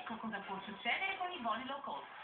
Ecco cosa può succedere con i voli low cost.